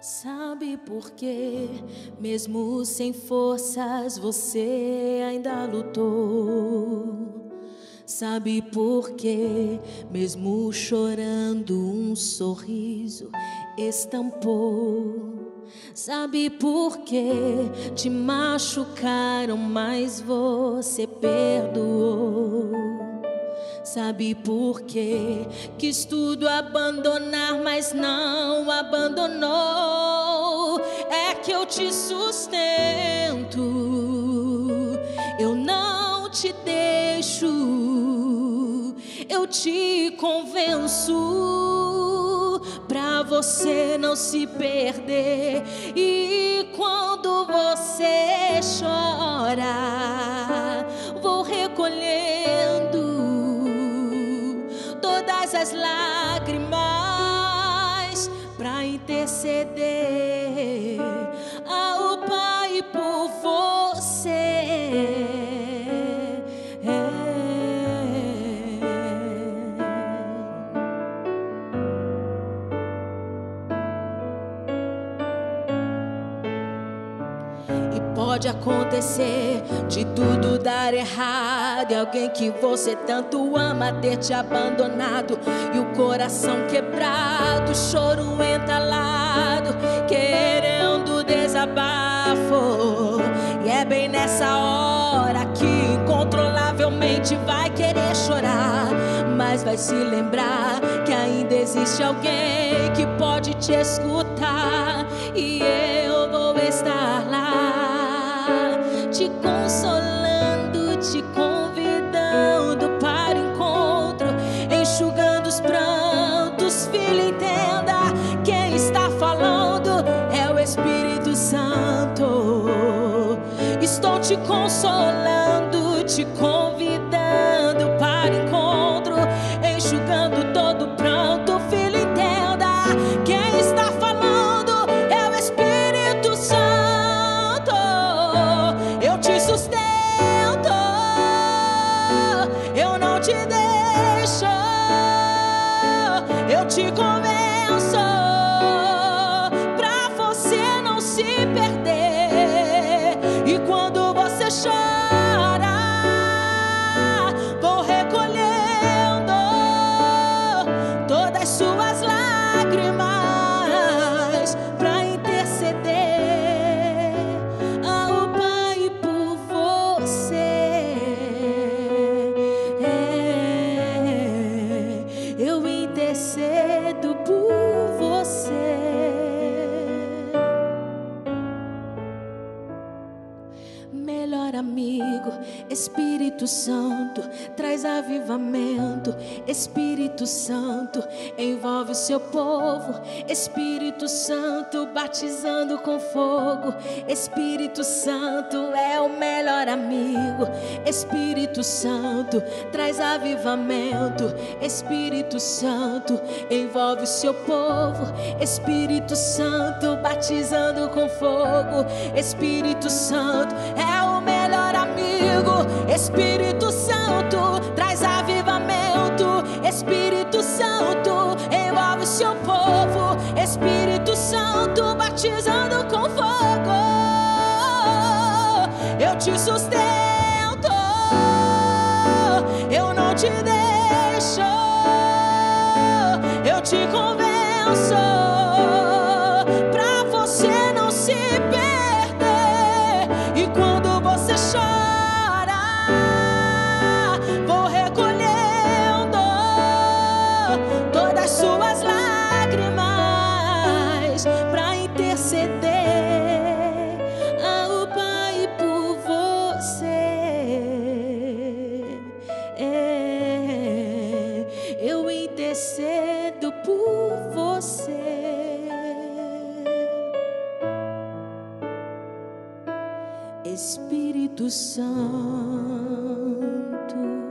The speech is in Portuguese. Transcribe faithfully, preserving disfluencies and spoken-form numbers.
Sabe por quê? Mesmo sem forças você ainda lutou. Sabe por quê? Mesmo chorando um sorriso estampou. Sabe por quê? Te machucaram, mas você perdoou. Sabe por quê? Quis tudo abandonar, mas não abandonou. É que eu te sustento, eu não te deixo, eu te convenço pra você não se perder. E quando você chora, vou recolhendo todas as lágrimas pra interceder ao Pai por você. Pode acontecer de tudo dar errado, e alguém que você tanto ama ter te abandonado, e o coração quebrado, choro entalado, querendo desabafo. E é bem nessa hora que incontrolavelmente vai querer chorar, mas vai se lembrar que ainda existe alguém que pode te escutar, e eu vou estar lá, te consolando, te convidando para encontro, enxugando os prantos. Filho, entenda, quem está falando é o Espírito Santo. Estou te consolando, te convidando para encontro, enxugando todo pranto. Filho, entenda, quem está falando é o Espírito Santo. Eu te sustento, eu não te deixo, eu te convenço pra você não se perder. E quando você chora, vou recolhendo todas suas lágrimas pra interceder ao Pai por você. Eu intercedo por você. Melhor amigo, Espírito Santo, traz avivamento. Espírito Santo, envolve o seu povo. Espírito Santo, batizando com fogo. Espírito Santo é o melhor amigo. Espírito Santo, traz avivamento. Espírito Santo, envolve o seu povo. Espírito Santo, batizando com fogo. Espírito Santo é o melhor amigo. Espírito Santo, traz avivamento. Espírito Santo, envolve o seu povo. Espírito Santo, batizando com fogo. Eu te sustento, eu não te deixo, eu te convenço pra você não se perder. E quando você chora, vou recolhendo todas suas lágrimas pra interceder ao Pai por você. É, eu intercedo por você. Espírito Santo.